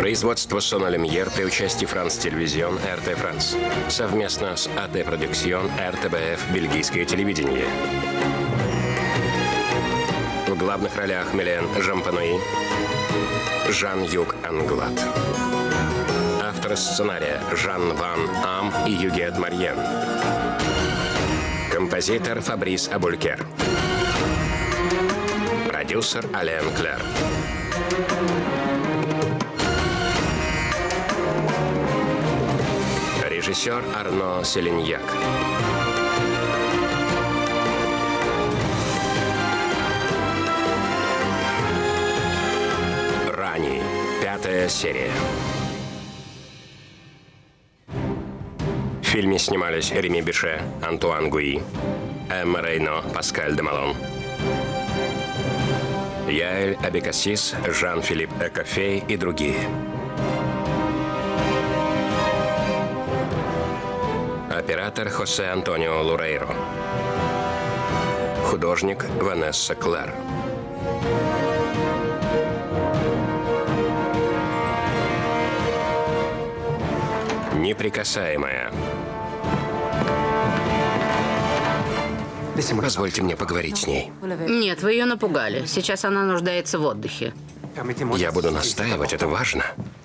Производство Сон Люмьер при участии France Télévisions РТ Франс. Совместно с АТ Production РТБФ Бельгийское телевидение. В главных ролях Милен Жампануи, Жан-Юг Англад. Авторы сценария Жан Ван Ам и Югет Марьен. Композитор Фабрис Абулькер. Продюсер Ален Клер. Режиссер Арно Селиньяк. Рани. 5-я серия. В фильме снимались Реми Бише, Антуан Гуи, Эмма Рейно, Паскаль де Малон, Яэль Абекасис, Жан-Филипп Экофей и другие. Оператор Хосе Антонио Лурейро. Художник Ванесса Клэр. Неприкасаемая. Позвольте мне поговорить с ней. Нет, вы ее напугали. Сейчас она нуждается в отдыхе. Я буду настаивать, это важно.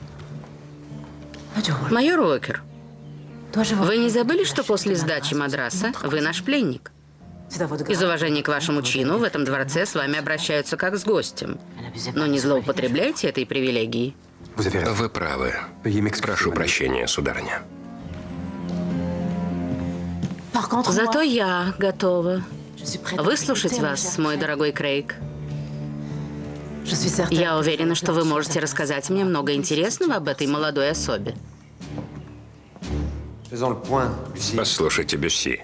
Майор Уокер, вы не забыли, что после сдачи Мадраса вы наш пленник? Из уважения к вашему чину в этом дворце с вами обращаются как с гостем. Но не злоупотребляйте этой привилегией. Вы правы. Прошу прощения, сударыня. Зато я готова выслушать вас, мой дорогой Крейг. Я уверена, что вы можете рассказать мне много интересного об этой молодой особе. Послушайте, Бюсси.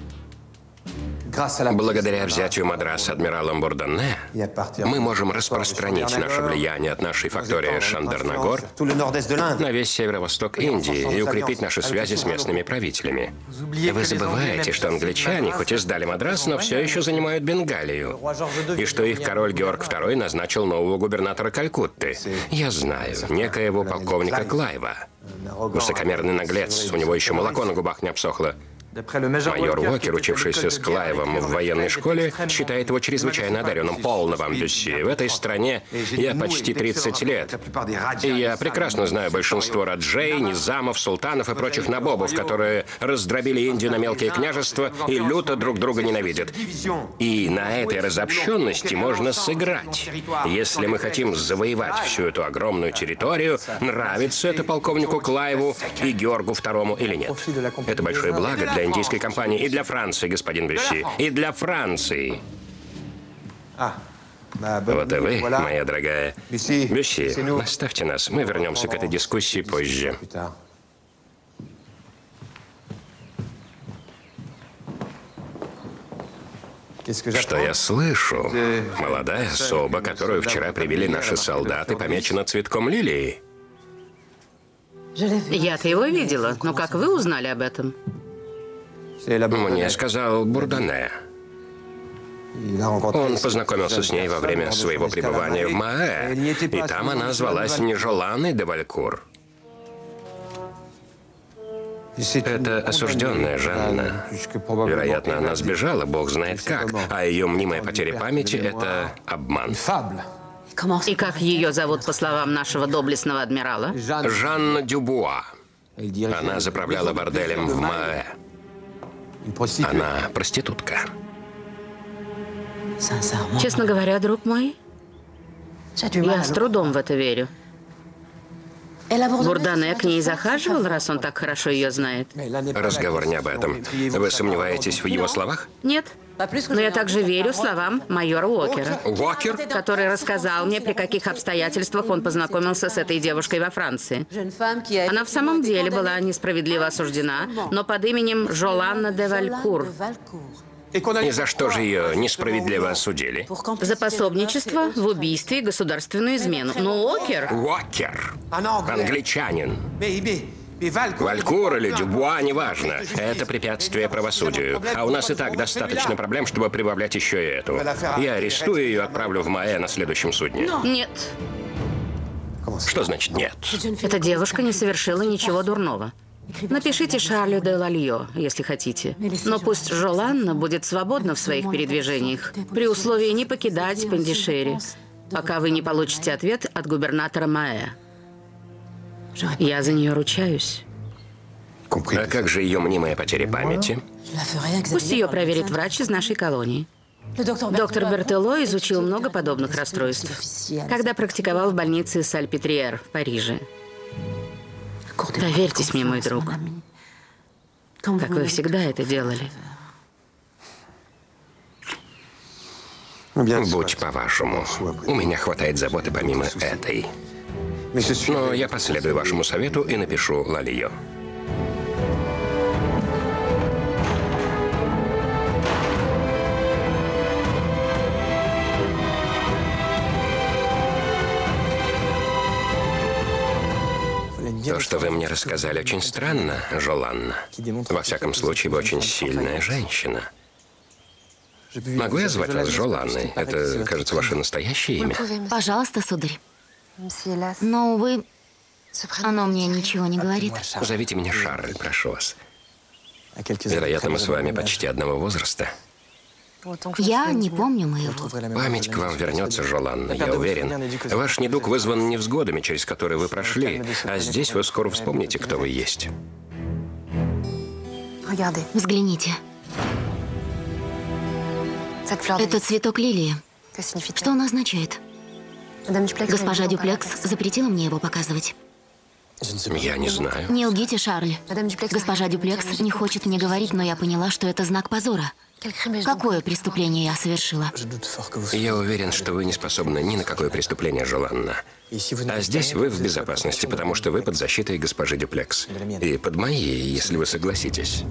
Благодаря взятию Мадраса адмиралом Бурдонне мы можем распространить наше влияние от нашей фактории Шандернагор на весь северо-восток Индии и укрепить наши связи с местными правителями. Вы забываете, что англичане, хоть и сдали Мадрас, но все еще занимают Бенгалию, и что их король Георг II назначил нового губернатора Калькутты. Я знаю, некоего полковника Клайва. Высокомерный наглец, у него еще молоко на губах не обсохло. Майор Уокер, учившийся с Клайвом в военной школе, считает его чрезвычайно одаренным. Полно вам, Бюсси. В этой стране я почти 30 лет. И я прекрасно знаю большинство раджей, низамов, султанов и прочих набобов, которые раздробили Индию на мелкие княжества и люто друг друга ненавидят. И на этой разобщенности можно сыграть. Если мы хотим завоевать всю эту огромную территорию, нравится это полковнику Клайву и Георгу II или нет. Это большое благо для индийской компании и для Франции, господин Бюсси, и для Франции. Вот и вы, моя дорогая. Бюсси, оставьте нас. Мы вернемся к этой дискуссии позже. Что я слышу? Молодая особа, которую вчера привели наши солдаты, помечена цветком лилии. Я-то его видела, но как вы узнали об этом? Мне сказал Бурдонне. Он познакомился с ней во время своего пребывания в Маэ, и там она звалась Нежеланной де Валькур. Это осужденная Жанна. Вероятно, она сбежала, бог знает как, а ее мнимая потеря памяти – это обман. И как ее зовут, по словам нашего доблестного адмирала? Жанна Дюбуа. Она заправляла борделем в Маэ. Она проститутка. Честно говоря, друг мой, я с трудом в это верю. Бурдонне к ней захаживал, раз он так хорошо ее знает? Разговор не об этом. Вы сомневаетесь в его словах? Нет. Но я также верю словам майора Уокера. Уокер? Который рассказал мне, при каких обстоятельствах он познакомился с этой девушкой во Франции. Она в самом деле была несправедливо осуждена, но под именем Жоланна де Валькур. И за что же ее несправедливо осудили? За пособничество в убийстве и государственную измену. Но Уокер... Уокер. Англичанин. Валькур или Дюбуа, неважно. Это препятствие правосудию. А у нас и так достаточно проблем, чтобы прибавлять еще и эту. Я арестую ее и отправлю в Маэ на следующем судне. Нет. Что значит нет? Эта девушка не совершила ничего дурного. Напишите Шарлю де Лальо, если хотите. Но пусть Жоланна будет свободна в своих передвижениях, при условии не покидать Пондишери, пока вы не получите ответ от губернатора Маэ. Я за нее ручаюсь. А как же ее мнимая потеря памяти? Пусть ее проверит врач из нашей колонии. Доктор Бертело изучил много подобных расстройств, когда практиковал в больнице Сальпетриер в Париже. Доверьтесь мне, мой друг, как вы всегда это делали. Будь по-вашему. У меня хватает заботы помимо этой. Но я последую вашему совету и напишу Лальо. То, что вы мне рассказали, очень странно, Жоланна. Во всяком случае, вы очень сильная женщина. Могу я звать вас Жоланной? Это, кажется, ваше настоящее имя? Пожалуйста, сударь. Но, увы, оно мне ничего не говорит. Зовите меня Шарль, прошу вас. Вероятно, мы с вами почти одного возраста. Я не помню моего. Память к вам вернется, Жоланна, я уверен. Ваш недуг вызван невзгодами, через которые вы прошли, а здесь вы скоро вспомните, кто вы есть. Взгляните. Это цветок лилии. Что он означает? Госпожа Дюплекс запретила мне его показывать. Я не знаю. Не лгите, Шарль. Госпожа Дюплекс не хочет мне говорить, но я поняла, что это знак позора. Какое преступление я совершила? Я уверен, что вы не способны ни на какое преступление, Жоланна. А здесь вы в безопасности, потому что вы под защитой госпожи Дюплекс. И под моей, если вы согласитесь.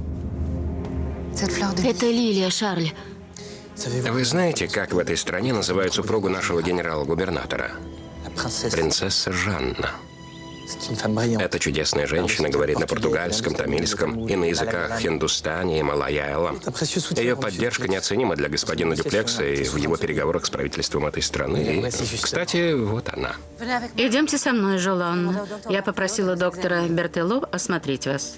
Это лилия, Шарль. Вы знаете, как в этой стране называют супругу нашего генерала-губернатора? Принцесса Жанна. Эта чудесная женщина говорит на португальском, тамильском и на языках хиндустани и малайялам. Ее поддержка неоценима для господина Дюплекса и в его переговорах с правительством этой страны. И, кстати, вот она. Идемте со мной, Жоланна. Я попросила доктора Бертело осмотреть вас.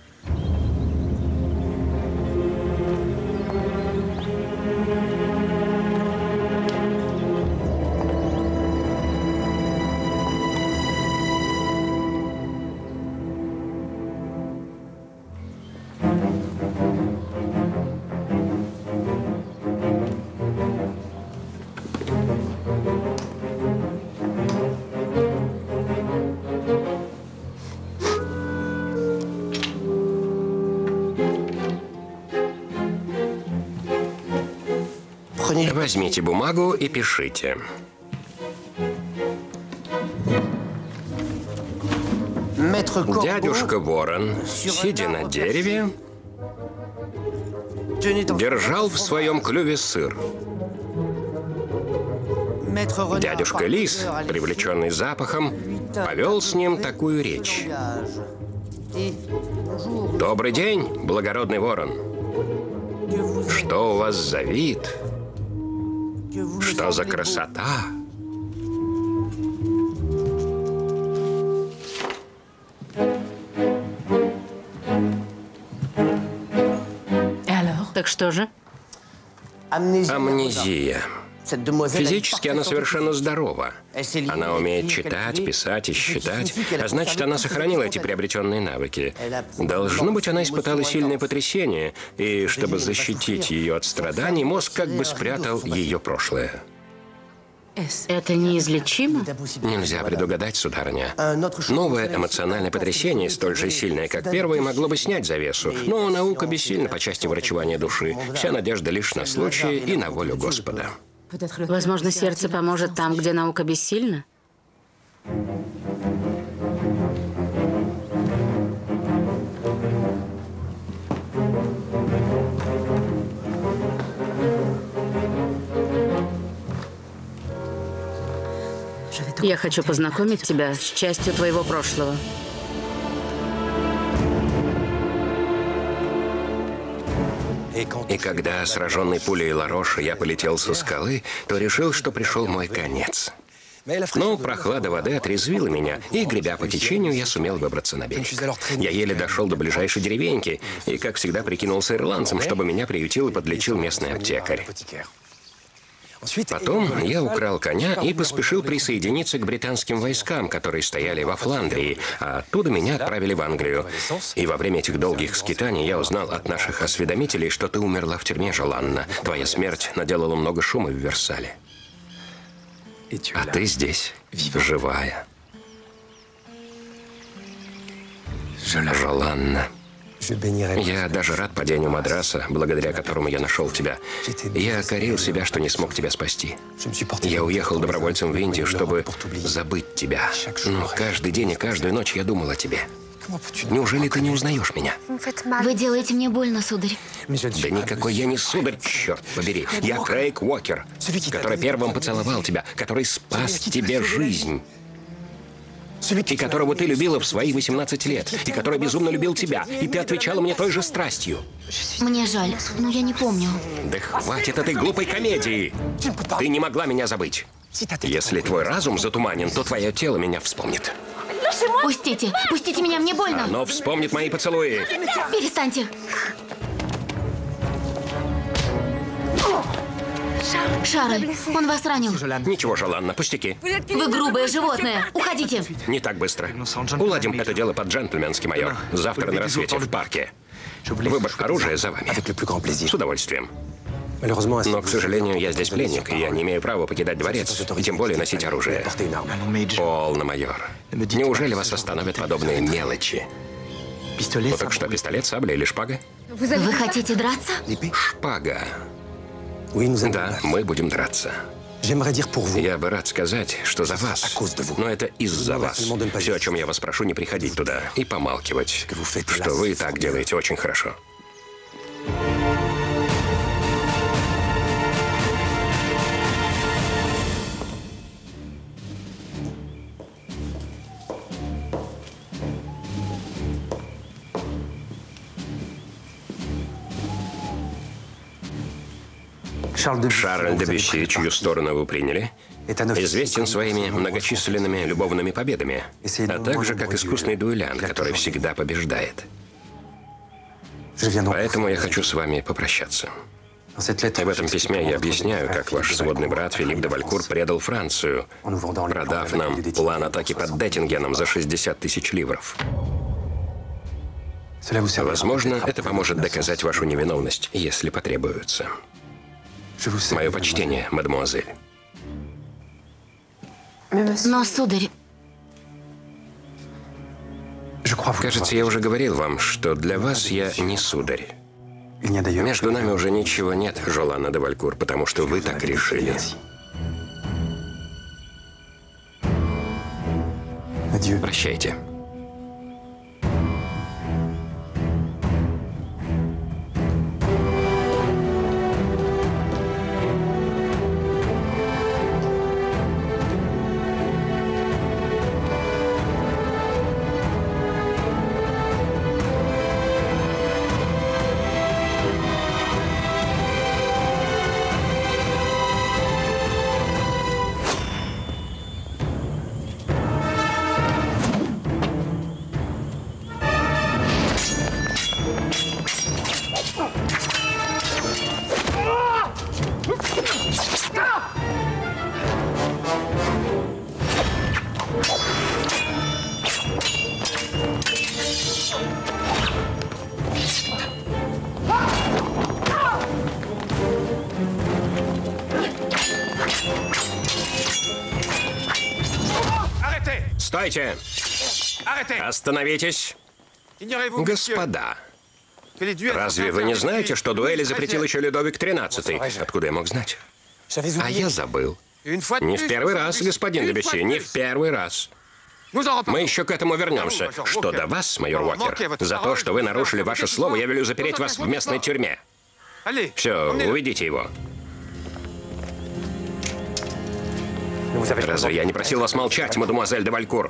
Возьмите бумагу и пишите. Дядюшка Ворон, сидя на дереве, держал в своем клюве сыр. Дядюшка Лис, привлеченный запахом, повел с ним такую речь. «Добрый день, благородный ворон! Что у вас за вид? Что за красота?» Так что же? Амнезия. Физически она совершенно здорова. Она умеет читать, писать и считать, а значит, она сохранила эти приобретенные навыки. Должно быть, она испытала сильное потрясение, и чтобы защитить ее от страданий, мозг как бы спрятал ее прошлое. Это неизлечимо? Нельзя предугадать, сударыня. Новое эмоциональное потрясение, столь же сильное, как первое, могло бы снять завесу. Но наука бессильна по части врачевания души. Вся надежда лишь на случай и на волю Господа. Возможно, сердце поможет там, где наука бессильна? Я хочу познакомить тебя с частью твоего прошлого. И когда, сраженный пулей Лароша, я полетел со скалы, то решил, что пришел мой конец. Но прохлада воды отрезвила меня, и, гребя по течению, я сумел выбраться на берег. Я еле дошел до ближайшей деревеньки, и, как всегда, прикинулся ирландцем, чтобы меня приютил и подлечил местный аптекарь. Потом я украл коня и поспешил присоединиться к британским войскам, которые стояли во Фландрии, а оттуда меня отправили в Англию. И во время этих долгих скитаний я узнал от наших осведомителей, что ты умерла в тюрьме, Жоланна. Твоя смерть наделала много шума в Версале. А ты здесь, живая. Жоланна. Я даже рад падению Мадраса, благодаря которому я нашел тебя. Я корил себя, что не смог тебя спасти. Я уехал добровольцем в Индию, чтобы забыть тебя. Но каждый день и каждую ночь я думал о тебе. Неужели ты не узнаешь меня? Вы делаете мне больно, сударь. Да никакой я не сударь, черт побери. Я Крейг Уокер, который первым поцеловал тебя, который спас тебе жизнь. И которого ты любила в свои 18 лет, и который безумно любил тебя, и ты отвечала мне той же страстью. Мне жаль, но я не помню. Да хватит этой глупой комедии! Ты не могла меня забыть. Если твой разум затуманен, то твое тело меня вспомнит. Пустите! Пустите меня, мне больно! Оно вспомнит мои поцелуи. Перестаньте! Шарль, он вас ранил. Ничего, Жоланна, пустяки. Вы грубое животное. Уходите. Не так быстро. Уладим это дело по-джентльменски, майор. Завтра на рассвете в парке. Выбор оружия за вами. С удовольствием. Но, к сожалению, я здесь пленник, и я не имею права покидать дворец, и тем более носить оружие. Полно, майор. Неужели вас остановят подобные мелочи? Ну так что, пистолет, сабля или шпага? Вы хотите драться? Шпага. Да, мы будем драться. Я бы рад сказать, что за вас, но это из-за вас. Все, о чем я вас прошу, не приходить туда и помалкивать, что вы так делаете очень хорошо. Шарль де Бюсси, чью сторону вы приняли, известен своими многочисленными любовными победами, а также как искусный дуэлянт, который всегда побеждает. Поэтому я хочу с вами попрощаться. В этом письме я объясняю, как ваш сводный брат Филипп де Валькур предал Францию, продав нам план атаки под Деттингеном за 60 тысяч ливров. Возможно, это поможет доказать вашу невиновность, если потребуется. Мое почтение, мадемуазель. Но, сударь... Кажется, я уже говорил вам, что для вас я не сударь. Между нами уже ничего нет, Жоланна де Валькур, потому что вы так решили. Прощайте. Стойте! Остановитесь! Господа, разве вы не знаете, что дуэли запретил еще Людовик XIII? Откуда я мог знать? А я забыл. Не в первый раз, господин де Бюсси, не в первый раз. Мы еще к этому вернемся. Что до вас, майор Уокер, за то, что вы нарушили ваше слово, я велю запереть вас в местной тюрьме. Все, уведите его. Разве я не просил вас молчать, мадемуазель де Валькур?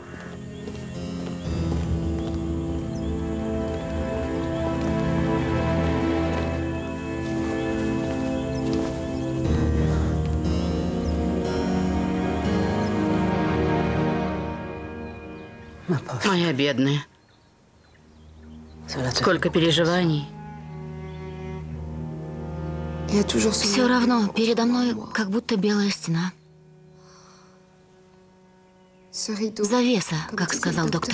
Моя бедная. Сколько переживаний. Все равно передо мной как будто белая стена. Завеса, как сказал доктор.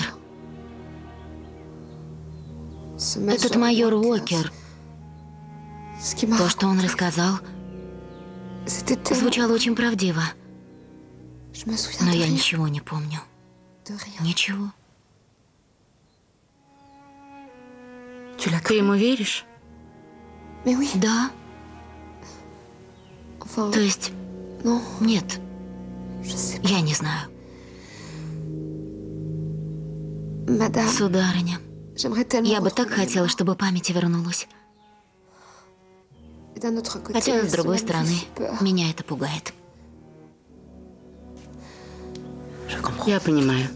Этот майор Уокер, то, что он рассказал, звучало очень правдиво. Но я ничего не помню. Ничего. Ты ему веришь? Да. То есть, нет. Я не знаю. Сударыня, я бы так хотела, чтобы память вернулась. Хотя, с другой стороны, меня это пугает. Я понимаю.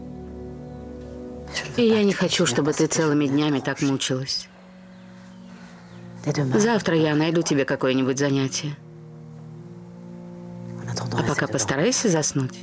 И я не хочу, чтобы ты целыми днями так мучилась. Завтра я найду тебе какое-нибудь занятие. А пока постарайся заснуть.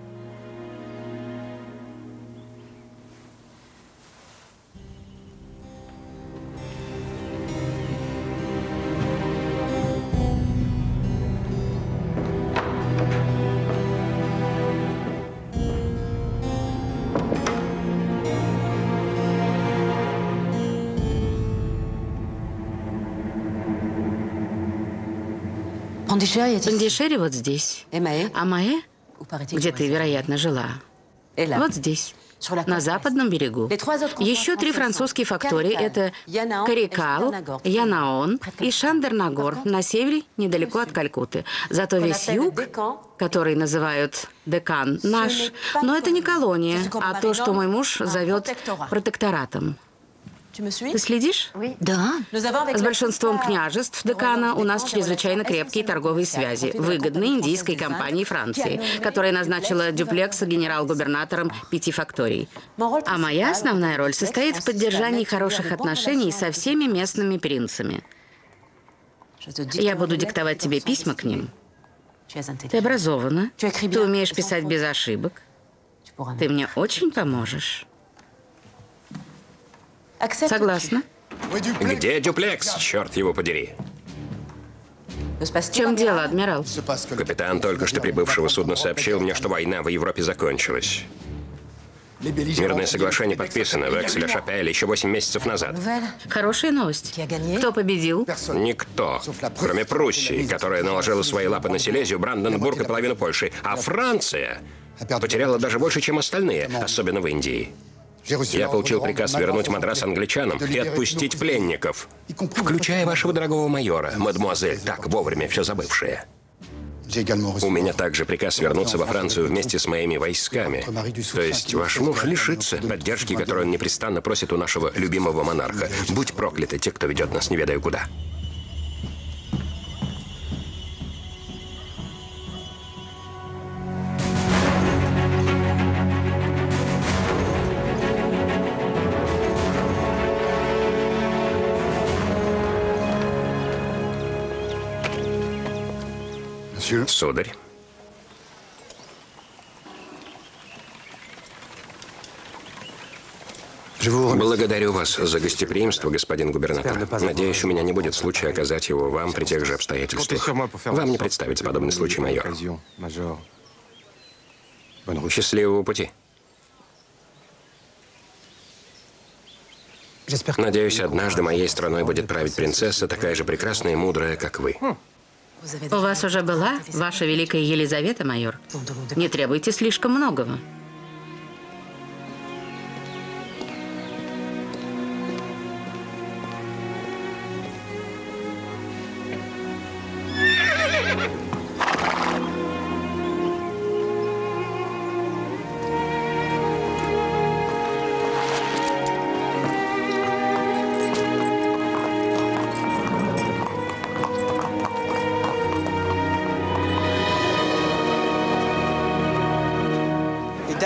Пондишери вот здесь. А Маэ, где ты, вероятно, жила, вот здесь, на западном берегу. Еще 3 французские фактории – это Карикал, Янаон и Шандернагор на севере, недалеко от Калькутты. Зато весь юг, который называют Декан, наш, но это не колония, а то, что мой муж зовет протекторатом. Ты следишь? Да. С большинством княжеств Декана у нас чрезвычайно крепкие торговые связи, выгодные индийской компании Франции, которая назначила Дюплекса генерал-губернатором 5 факторий. А моя основная роль состоит в поддержании хороших отношений со всеми местными принцами. Я буду диктовать тебе письма к ним. Ты образована, ты умеешь писать без ошибок. Ты мне очень поможешь. Согласна. Где Дюплекс, черт его подери? В чем дело, адмирал? Капитан только что прибывшего судна сообщил мне, что война в Европе закончилась. Мирное соглашение подписано в Экселе-Шапелле еще 8 месяцев назад. Хорошая новость. Кто победил? Никто, кроме Пруссии, которая наложила свои лапы на Силезию, Бранденбург и половину Польши. А Франция потеряла даже больше, чем остальные, особенно в Индии. Я получил приказ вернуть Мадрас англичанам и отпустить пленников, включая вашего дорогого майора, мадемуазель, так вовремя все забывшая. У меня также приказ вернуться во Францию вместе с моими войсками. То есть ваш муж лишится поддержки, которую он непрестанно просит у нашего любимого монарха. Будь прокляты те, кто ведет нас не ведаю куда. Сударь. Благодарю вас за гостеприимство, господин губернатор. Надеюсь, у меня не будет случая оказать его вам при тех же обстоятельствах. Вам не представится подобный случай, майор. Счастливого пути. Надеюсь, однажды моей страной будет править принцесса, такая же прекрасная и мудрая, как вы. У вас уже была ваша великая Елизавета, майор? Не требуйте слишком многого.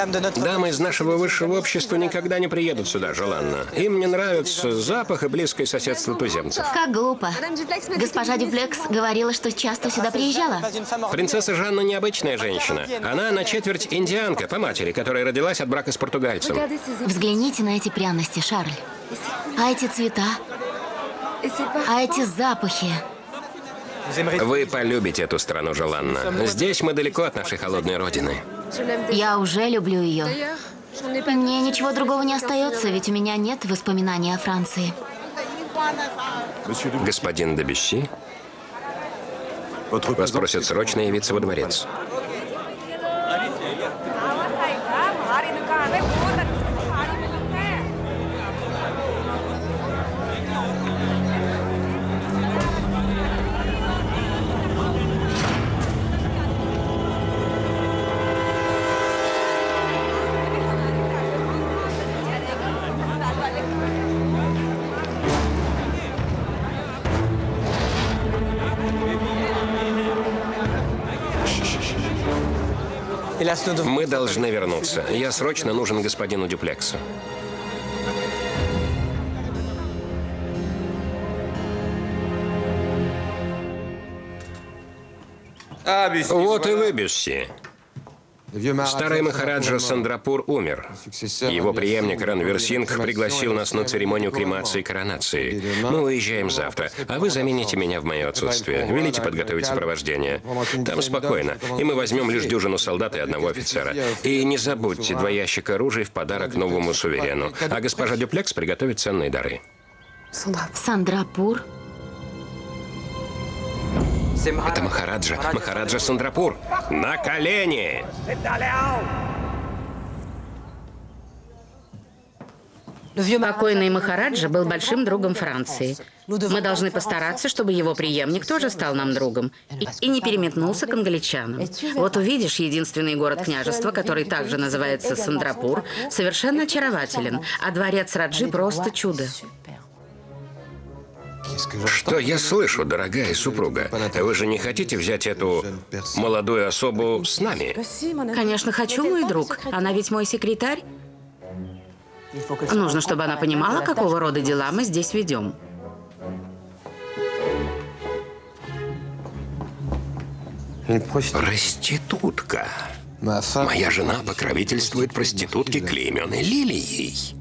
Дамы из нашего высшего общества никогда не приедут сюда, Желанна. Им не нравится запах и близкое соседство туземцев. Как глупо. Госпожа Дюплекс говорила, что часто сюда приезжала. Принцесса Жанна необычная женщина. Она на четверть индианка по матери, которая родилась от брака с португальцем. Взгляните на эти пряности, Шарль. А эти цвета? А эти запахи? Вы полюбите эту страну, Желанна. Здесь мы далеко от нашей холодной родины. Я уже люблю ее. Мне ничего другого не остается, ведь у меня нет воспоминаний о Франции. Господин де Бюсси, вас просят срочно явиться во дворец. Мы должны вернуться. Я срочно нужен господину Дюплексу. Вот и вы, Бюсси. Старый махараджа Сандрапур умер. Его преемник Ранвир Сингх пригласил нас на церемонию кремации и коронации. Мы уезжаем завтра, а вы замените меня в мое отсутствие. Велите подготовить сопровождение. Там спокойно, и мы возьмем лишь дюжину солдат и одного офицера. И не забудьте 2 ящика ружей в подарок новому суверену. А госпожа Дюплекс приготовит ценные дары. Сандрапур? Это Махараджа Сандрапур. На колени! Покойный Махараджа был большим другом Франции. Мы должны постараться, чтобы его преемник тоже стал нам другом и не переметнулся к англичанам. Вот увидишь, единственный город княжества, который также называется Сандрапур, совершенно очарователен, а дворец Раджи просто чудо. Что я слышу, дорогая супруга? Вы же не хотите взять эту молодую особу с нами? Конечно, хочу, мой друг. Она ведь мой секретарь. Нужно, чтобы она понимала, какого рода дела мы здесь ведем. Проститутка. Моя жена покровительствует проститутке, клейменной лилией.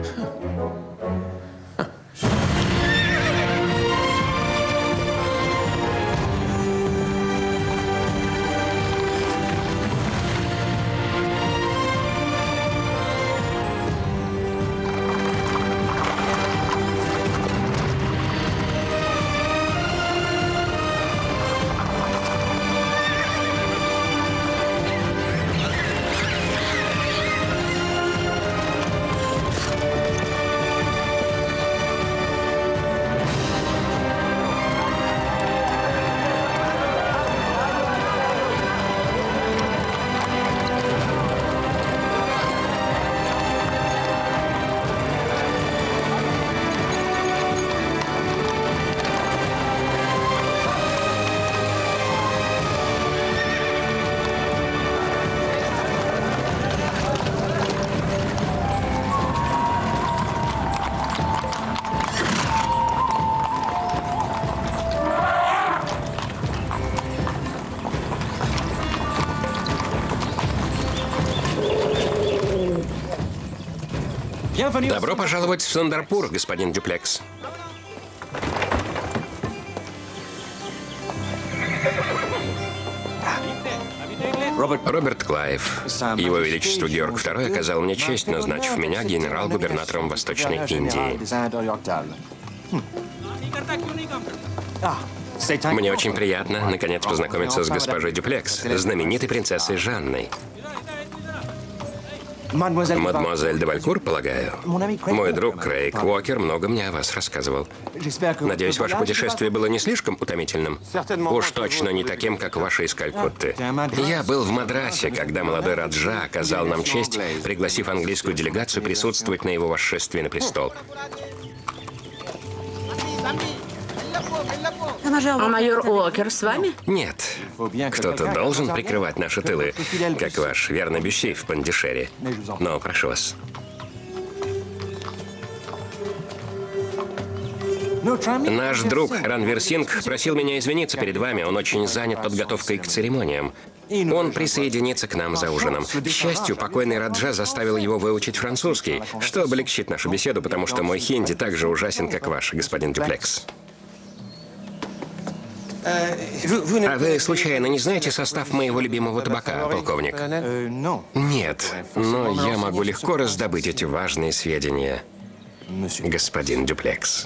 Добро пожаловать в Сандрапур, господин Дюплекс. Роберт Клайв. Его Величество Георг II оказал мне честь, назначив меня генерал-губернатором Восточной Индии. Мне очень приятно, наконец, познакомиться с госпожой Дюплекс, знаменитой принцессой Жанной. Мадемуазель де Валькур, полагаю. Мой друг Крейг Уокер много мне о вас рассказывал. Надеюсь, ваше путешествие было не слишком утомительным? Уж точно не таким, как ваше из Калькутты. Я был в Мадрасе, когда молодой Раджа оказал нам честь, пригласив английскую делегацию присутствовать на его восшествии на престол. А майор Уокер с вами? Нет. Кто-то должен прикрывать наши тылы, как ваш верный Бюсси в Пандишере. Но прошу вас. Наш друг Ранвир Сингх просил меня извиниться перед вами. Он очень занят подготовкой к церемониям. Он присоединится к нам за ужином. К счастью, покойный Раджа заставил его выучить французский, что облегчит нашу беседу, потому что мой хинди так же ужасен, как ваш, господин Дюплекс. А вы, случайно, не знаете состав моего любимого табака, полковник? Нет, но я могу легко раздобыть эти важные сведения, господин Дюплекс.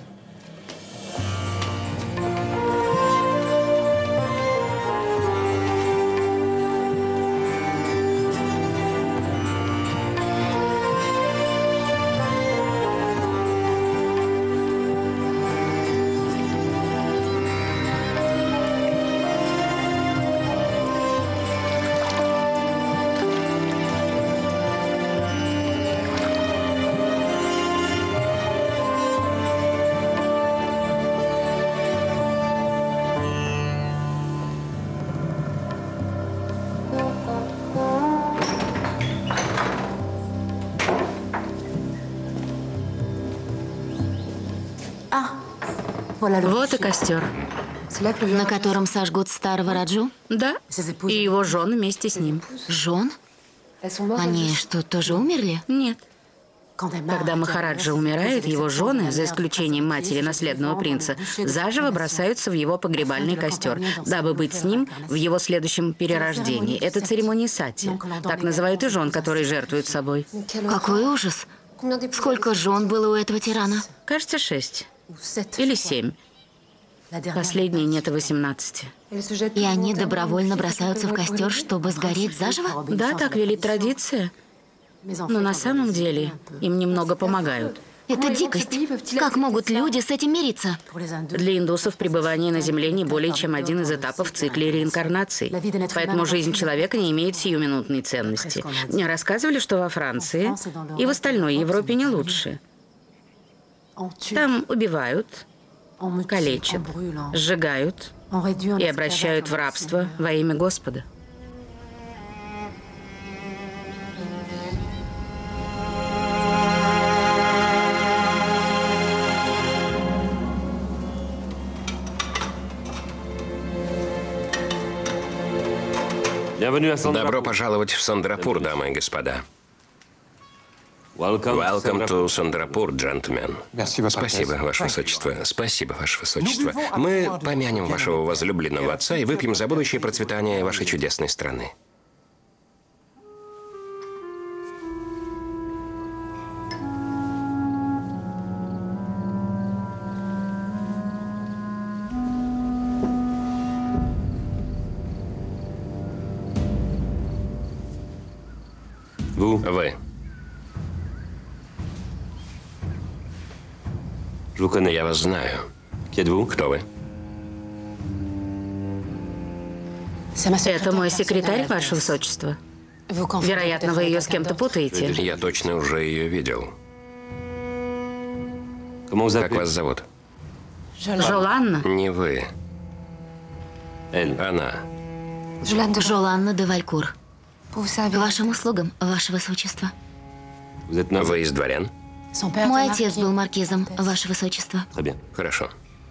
Вот и костер. На котором сожгут старого Раджу? Да, и его жены вместе с ним. Жен? Они что, тоже умерли? Нет. Когда Махараджа умирает, его жены, за исключением матери наследного принца, заживо бросаются в его погребальный костер, дабы быть с ним в его следующем перерождении. Это церемония сати. Так называют и жен, которые жертвуют собой. Какой ужас! Сколько жен было у этого тирана? Кажется, 6. Или 7. Последней нет и 18. И они добровольно бросаются в костер, чтобы сгореть заживо? Да, так велит традиция. Но на самом деле им немного помогают. Это дикость. Как могут люди с этим мириться? Для индусов пребывание на Земле не более чем один из этапов в цикле реинкарнации. Поэтому жизнь человека не имеет сиюминутной ценности. Мне рассказывали, что во Франции и в остальной Европе не лучше. Там убивают, калечат, сжигают и обращают в рабство во имя Господа. Добро пожаловать в Сандрапур, дамы и господа. Welcome to Сандрапур, джентльмен. Спасибо, Ваше Высочество. Спасибо, Ваше Высочество. Мы помянем вашего возлюбленного отца и выпьем за будущее процветание вашей чудесной страны. Вы. Я вас знаю. Кто вы? Это мой секретарь, Ваше Высочество. Вероятно, вы ее с кем-то путаете. Я точно уже ее видел. Как вас зовут? Жоланна. Не вы. Она. Жоланна де Валькур. К вашим услугам, Ваше Высочество. Вы из дворян? Мой отец был маркизом, Ваше Высочество. Хорошо.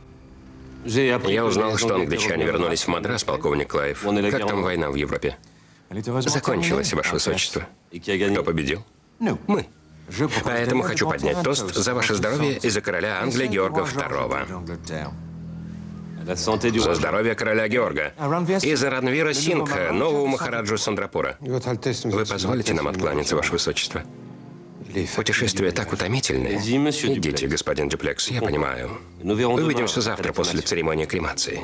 Я узнал, что англичане вернулись в Мадрас, полковник Клайв. Как там война в Европе? Закончилась, Ваше Высочество. Кто победил? Мы. Поэтому хочу поднять тост за ваше здоровье и за короля Англии Георга II. За здоровье короля Георга и за Ранвира Сингха, нового махараджу Сандрапура. Вы позволите нам откланяться, Ваше Высочество? Путешествие так утомительное. Идите, господин Дюплекс, я понимаю. Увидимся завтра после церемонии кремации.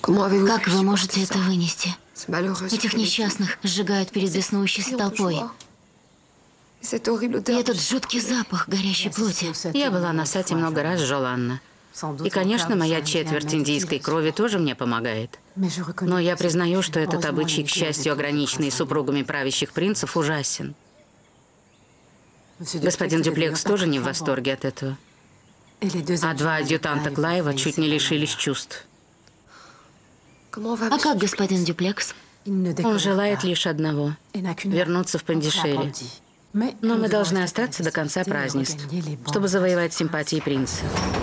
Как вы можете это вынести? Этих несчастных сжигают перед беснующейся толпой. И этот жуткий запах горящей плоти. Я была на сате много раз, Жоланна. И, конечно, моя четверть индийской крови тоже мне помогает. Но я признаю, что этот обычай, к счастью, ограниченный супругами правящих принцев, ужасен. Господин Дюплекс тоже не в восторге от этого. А два адъютанта Клайва чуть не лишились чувств. А как господин Дюплекс? Он желает лишь одного – вернуться в Пондишери. Но мы должны остаться до конца празднеств, чтобы завоевать симпатии принца.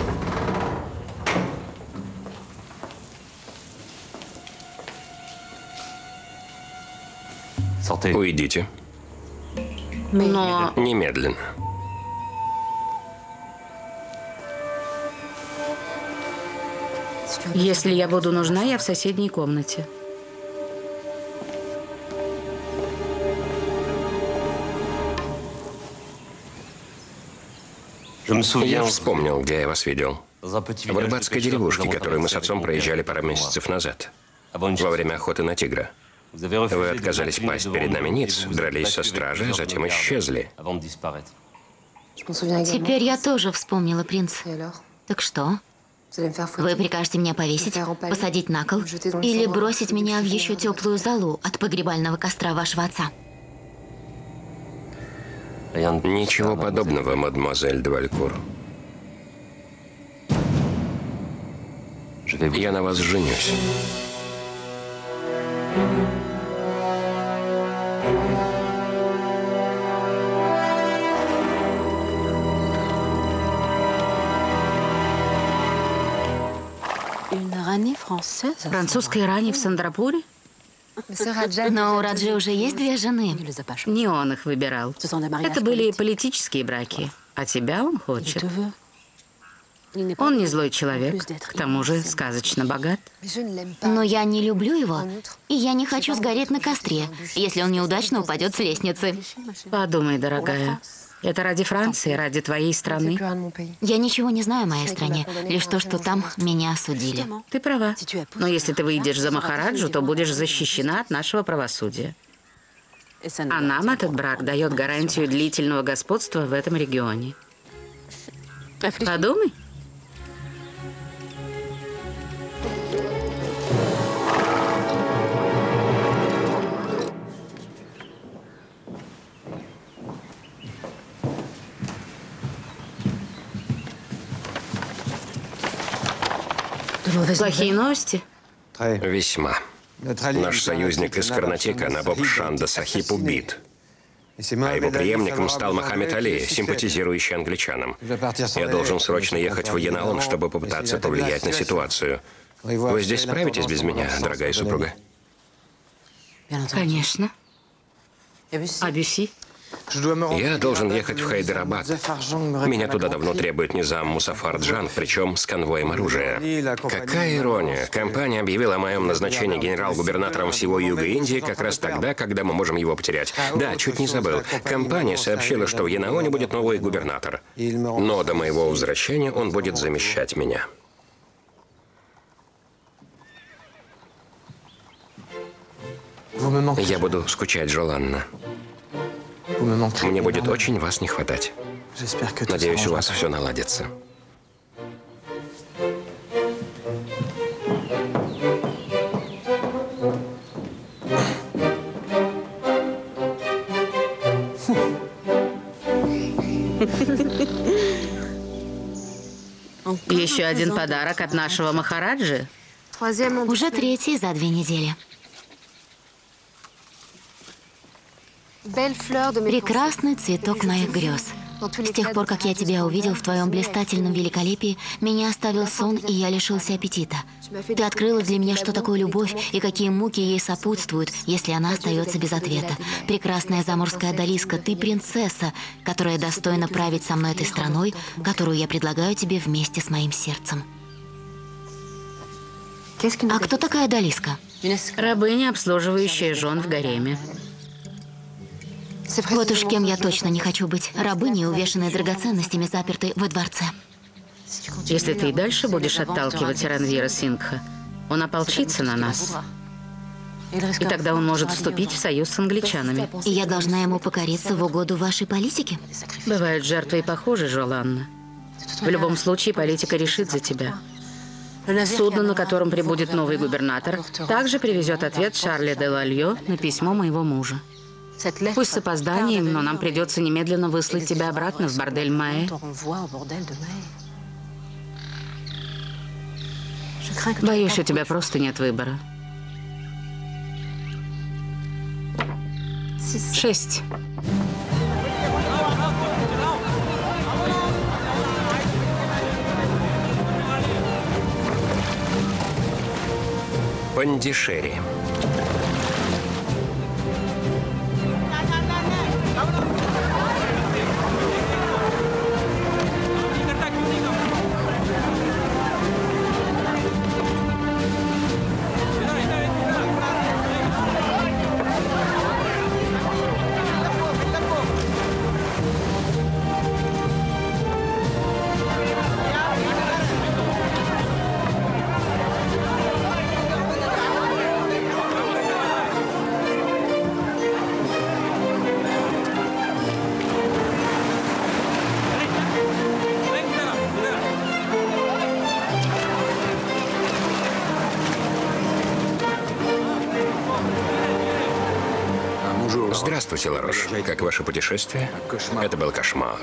Уйдите. Но Немедленно. если я буду нужна, я в соседней комнате. Я вспомнил, где я вас видел. В рыбацкой деревушке, которую мы с отцом проезжали пару месяцев назад. Во время охоты на тигра. Вы отказались пасть перед нами ниц, дрались со стражей, а затем исчезли. Теперь я тоже вспомнила, принц. Так что? Вы прикажете меня повесить, посадить на кол или бросить меня в еще теплую залу от погребального костра вашего отца? Ничего подобного, мадемуазель де Валькур. Я на вас женюсь. Французская рани в Сандрапуре? Но у Раджи уже есть две жены. Не он их выбирал. Это были политические браки. А тебя он хочет. Он не злой человек, к тому же сказочно богат. Но я не люблю его, и я не хочу сгореть на костре, если он неудачно упадет с лестницы. Подумай, дорогая. Это ради Франции, ради твоей страны. Я ничего не знаю о моей стране, лишь то, что там меня осудили. Ты права. Но если ты выйдешь за Махараджу, то будешь защищена от нашего правосудия. А нам этот брак дает гарантию длительного господства в этом регионе. Подумай. Плохие новости? Весьма. Наш союзник из Карнатика, Набоб Шанда Сахиб, убит. А его преемником стал Мохаммед Али, симпатизирующий англичанам. Я должен срочно ехать в Янаон, чтобы попытаться повлиять на ситуацию. Вы здесь справитесь без меня, дорогая супруга? Конечно. А Бюсси? Я должен ехать в Хайдарабад. Меня туда давно требует низам Мусафар Джан, причем с конвоем оружия. Какая ирония. Компания объявила о моем назначении генерал-губернатором всего юга Индии как раз тогда, когда мы можем его потерять. Да, чуть не забыл. Компания сообщила, что в Янаоне будет новый губернатор. Но до моего возвращения он будет замещать меня. Я буду скучать, Жоланна. Мне будет очень вас не хватать. Надеюсь, у вас все наладится. Еще один подарок от нашего Махараджи? Уже третий за 2 недели. Прекрасный цветок моих грез. С тех пор, как я тебя увидел в твоем блистательном великолепии, меня оставил сон, и я лишился аппетита. Ты открыла для меня, что такое любовь и какие муки ей сопутствуют, если она остается без ответа. Прекрасная заморская Одалиска, ты принцесса, которая достойна править со мной этой страной, которую я предлагаю тебе вместе с моим сердцем. А кто такая Одалиска? Рабыня, обслуживающая жен в гареме. Вот уж кем я точно не хочу быть. Рабыней, увешанной драгоценностями, запертой во дворце. Если ты и дальше будешь отталкивать Ранвира Сингха, Он ополчится на нас. И тогда он может вступить в союз с англичанами. И я должна ему покориться в угоду вашей политике? Бывают жертвы и похожи, Жоланна. В любом случае, политика решит за тебя. Судно, на котором прибудет новый губернатор, также привезет ответ Шарля де Лальё на письмо моего мужа. Пусть с опозданием, но нам придется немедленно выслать тебя обратно в бордель Маэ. Боюсь, у тебя просто нет выбора. 6. Пондишери. Здравствуйте, Ларош. Как ваше путешествие? Это был кошмар.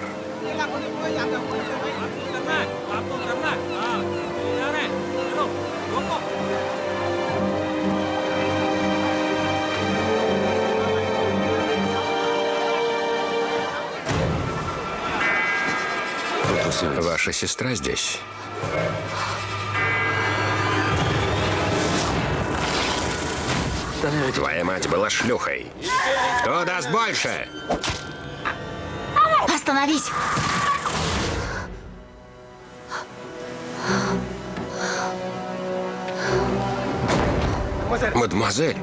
Ваша сестра здесь? Твоя мать была шлюхой. Кто даст больше? Остановись! Мадемуазель.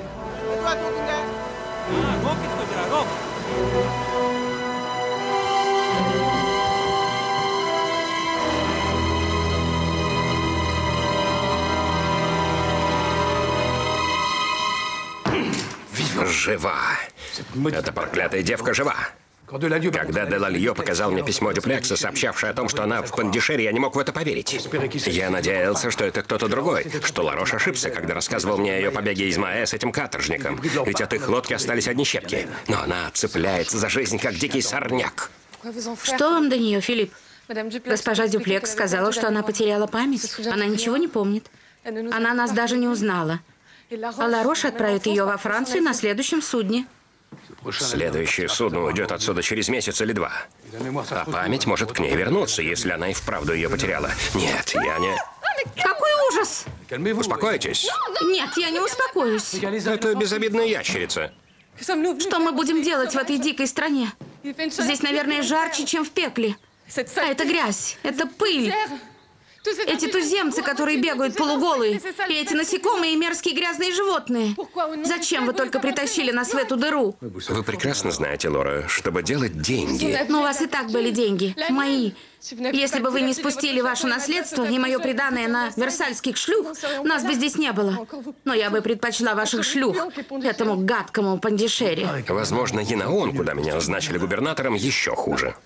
Жива. Эта проклятая девка жива. Когда де Лальё показал мне письмо Дюплекса, сообщавшее о том, что она в Пондишери, я не мог в это поверить. Я надеялся, что это кто-то другой, что Ларош ошибся, когда рассказывал мне о ее побеге из Маэ с этим каторжником. Ведь от их лодки остались одни щепки. Но она цепляется за жизнь, как дикий сорняк. Что вам до нее, Филипп? Госпожа Дюплекс сказала, что она потеряла память. Она ничего не помнит. Она нас даже не узнала. А Ларош отправит ее во Францию на следующем судне. Следующее судно уйдет отсюда через месяц или 2. А память может к ней вернуться, если она и вправду ее потеряла. Нет, я не... Какой ужас! Успокойтесь. Нет, я не успокоюсь. Это безобидная ящерица. Что мы будем делать в этой дикой стране? Здесь, наверное, жарче, чем в пекле. А это грязь, это пыль. Эти туземцы, которые бегают полуголые, и эти насекомые и мерзкие грязные животные. Зачем вы только притащили нас в эту дыру? Вы прекрасно знаете, Лора, чтобы делать деньги. Но у вас и так были деньги. Мои. Если бы вы не спустили ваше наследство и мое приданое на версальских шлюх, нас бы здесь не было. Но я бы предпочла ваших шлюх этому гадкому Пондишери. Возможно, Енаон, куда меня назначили губернатором, еще хуже.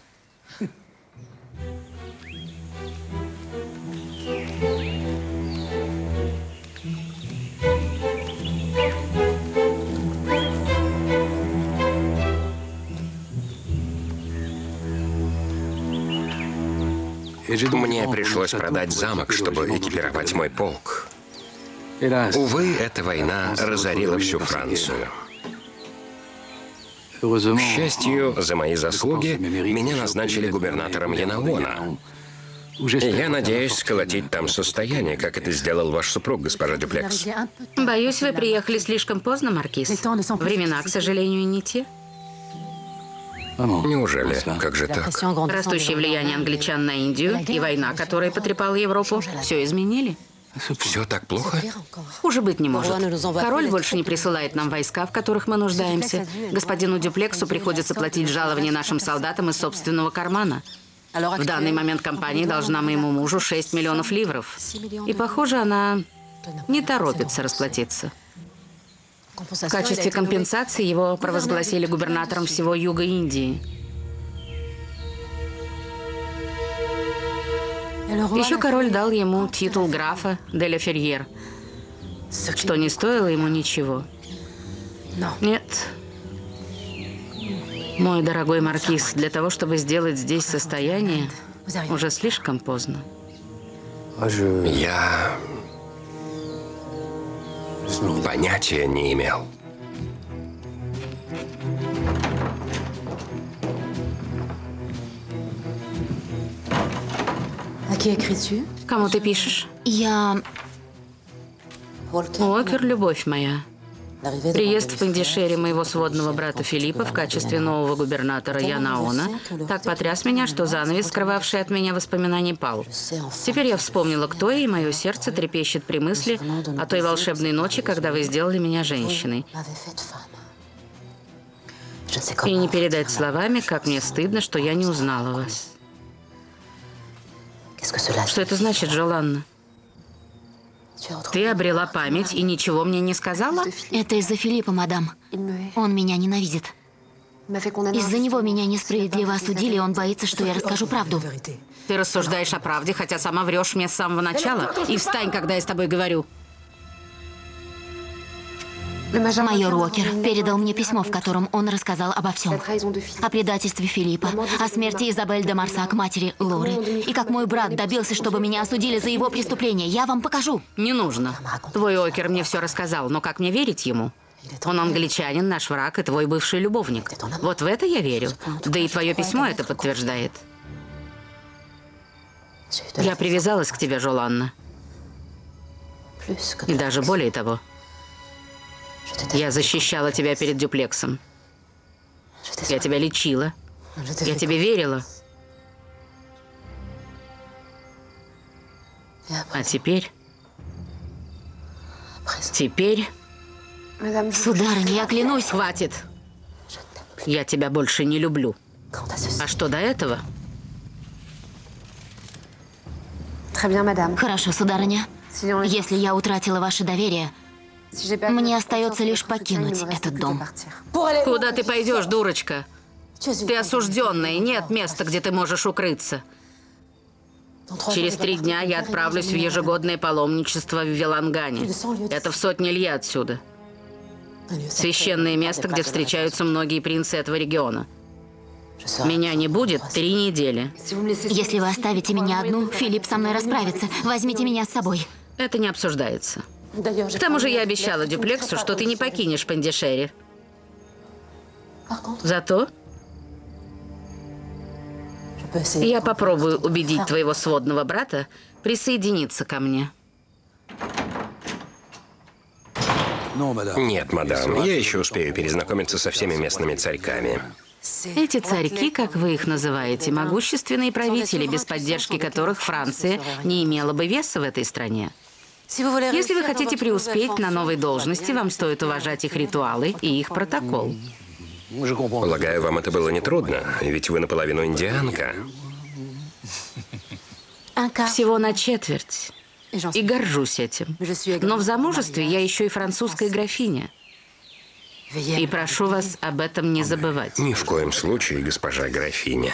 Мне пришлось продать замок, чтобы экипировать мой полк. Увы, эта война разорила всю Францию. К счастью, за мои заслуги меня назначили губернатором Енаона. Я надеюсь сколотить там состояние, как это сделал ваш супруг, госпожа Дюплекс. Боюсь, вы приехали слишком поздно, Маркиз. Времена, к сожалению, не те. Неужели? Как же так? Растущее влияние англичан на Индию и война, которая потрепала Европу, все изменили. Все так плохо? Хуже быть не может. Король больше не присылает нам войска, в которых мы нуждаемся. Господину Дюплексу приходится платить жалования нашим солдатам из собственного кармана. В данный момент компания должна моему мужу 6 миллионов ливров. И, похоже, она не торопится расплатиться. В качестве компенсации его провозгласили губернатором всего юга Индии. Еще король дал ему титул графа де ля Ферьер, что не стоило ему ничего. Нет. Мой дорогой маркиз, для того, чтобы сделать здесь состояние, уже слишком поздно. Я понятия не имел. Кому ты пишешь? Я... Уокер, любовь моя. Приезд в Пандишере моего сводного брата Филиппа в качестве нового губернатора Янаона так потряс меня, что занавес, скрывавший от меня воспоминаний, пал. Теперь я вспомнила, кто я, и мое сердце трепещет при мысли о той волшебной ночи, когда вы сделали меня женщиной. И не передать словами, как мне стыдно, что я не узнала вас. Что это значит, Жоланна? Ты обрела память и ничего мне не сказала? Это из-за Филиппа, мадам. Он меня ненавидит. Из-за него меня несправедливо осудили, и он боится, что я расскажу правду. Ты рассуждаешь о правде, хотя сама врешь мне с самого начала. И встань, когда я с тобой говорю. Майор Уокер передал мне письмо, в котором он рассказал обо всем. О предательстве Филиппа, о смерти Изабель де Марсак, матери Лоры. И как мой брат добился, чтобы меня осудили за его преступление. Я вам покажу. Не нужно. Твой Уокер мне все рассказал, но как мне верить ему? Он англичанин, наш враг и твой бывший любовник. Вот в это я верю. Да и твое письмо это подтверждает. Я привязалась к тебе, Жоланна. И даже более того. Я защищала тебя перед дюплексом. Я тебя лечила. Я тебе верила. А теперь... Сударыня, я клянусь. Хватит. Я тебя больше не люблю. А что до этого? Хорошо, сударыня. Если я утратила ваше доверие, мне остается лишь покинуть этот дом. Куда ты пойдешь, дурочка? Ты осужденная, и нет места, где ты можешь укрыться. Через 3 дня я отправлюсь в ежегодное паломничество в Вилангане. Это в 100 ли отсюда. Священное место, где встречаются многие принцы этого региона. Меня не будет 3 недели. Если вы оставите меня одну, Филипп со мной расправится. Возьмите меня с собой. Это не обсуждается. К тому же я обещала дюплексу, что ты не покинешь Пандишери. Зато я попробую убедить твоего сводного брата присоединиться ко мне. Нет, мадам, я еще успею перезнакомиться со всеми местными царьками. Эти царьки, как вы их называете, могущественные правители, без поддержки которых Франция не имела бы веса в этой стране. Если вы хотите преуспеть на новой должности, вам стоит уважать их ритуалы и их протокол. Полагаю, вам это было нетрудно, ведь вы наполовину индианка. Всего на четверть. И горжусь этим. Но в замужестве я еще и французская графиня. И прошу вас об этом не забывать. Ни в коем случае, госпожа графиня.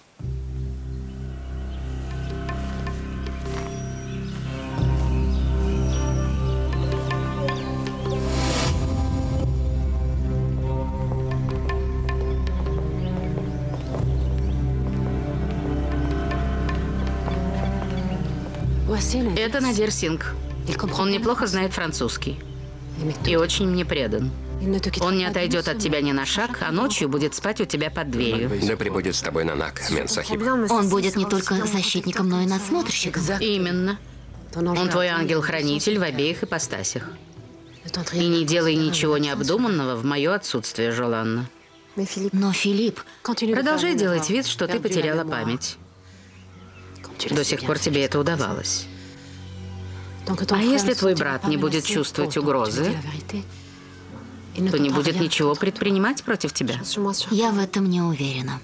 Это Надир Сингх. Он неплохо знает французский. И очень мне предан. Он не отойдет от тебя ни на шаг, а ночью будет спать у тебя под дверью. Да пребудет с тобой Нанак, Мемсахиб. Он будет не только защитником, но и надсмотрщиком. Именно. Он твой ангел-хранитель в обеих ипостасях. И не делай ничего необдуманного в мое отсутствие, Жоланна. Но Филипп... Продолжай делать вид, что ты потеряла память. До сих пор тебе это удавалось. А если твой брат не будет чувствовать угрозы, то не будет ничего предпринимать против тебя? Я в этом не уверена.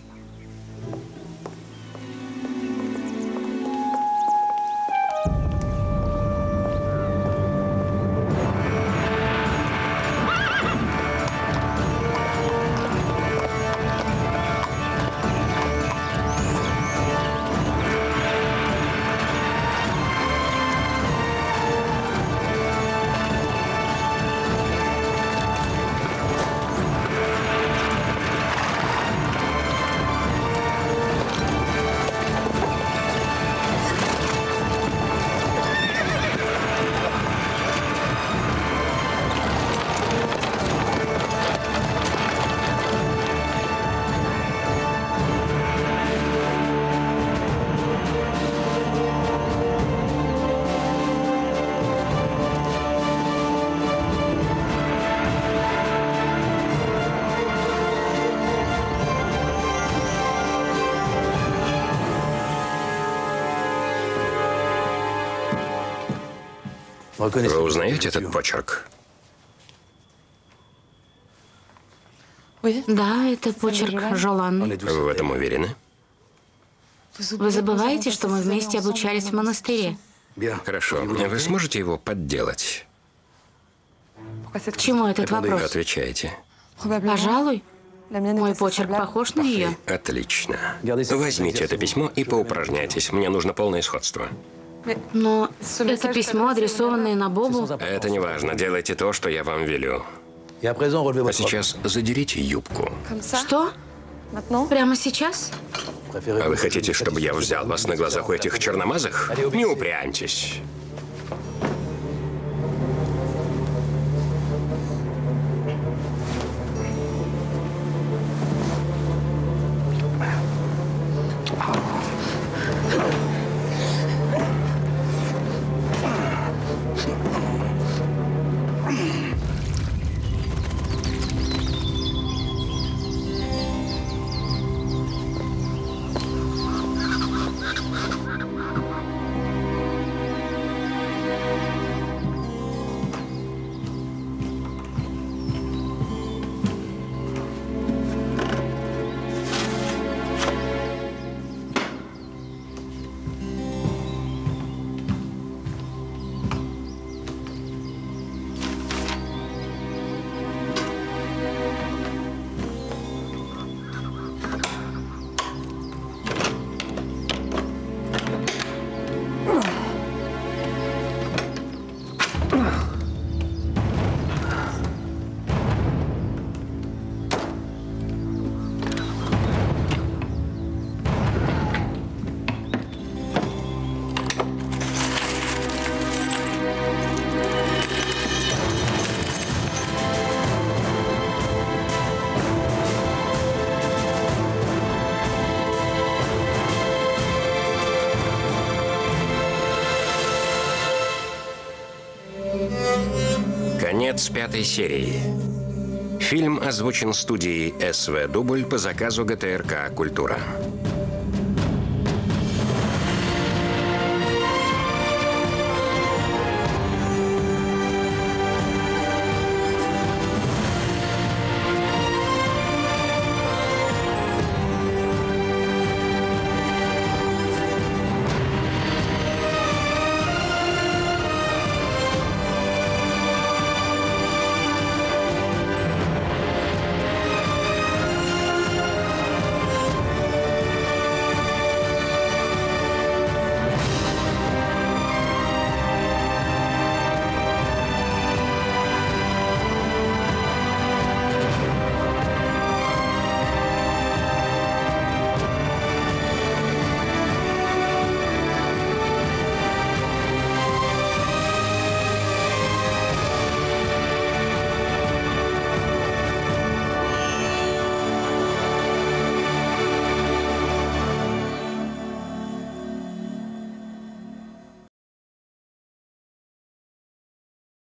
Вы узнаете этот почерк? Да, это почерк Жолан. Вы в этом уверены? Вы забываете, что мы вместе обучались в монастыре? Хорошо. Вы сможете его подделать? К чему этот вопрос? Отвечайте. Пожалуй. Мой почерк похож на ее. Отлично. Возьмите это письмо и поупражняйтесь. Мне нужно полное сходство. Но это письмо, адресованное на Бобу. Это не важно. Делайте то, что я вам велю. А сейчас задерите юбку. Что? Прямо сейчас? А вы хотите, чтобы я взял вас на глазах у этих черномазых? Не упрямьтесь. Конец 5-й серии. Фильм озвучен студией СВ Дубль по заказу ГТРК «Культура».